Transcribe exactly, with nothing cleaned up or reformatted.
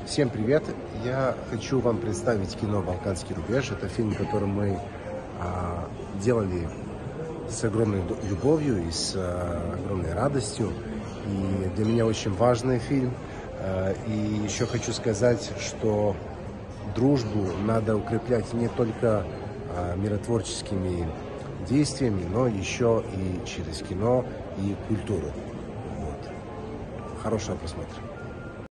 Всем привет! Я хочу вам представить кино «Балканский рубеж». Это фильм, который мы а, делали с огромной любовью и с а, огромной радостью. И для меня очень важный фильм. А, и еще хочу сказать, что дружбу надо укреплять не только а, миротворческими действиями, но еще и через кино и культуру. Вот. Хорошего просмотра!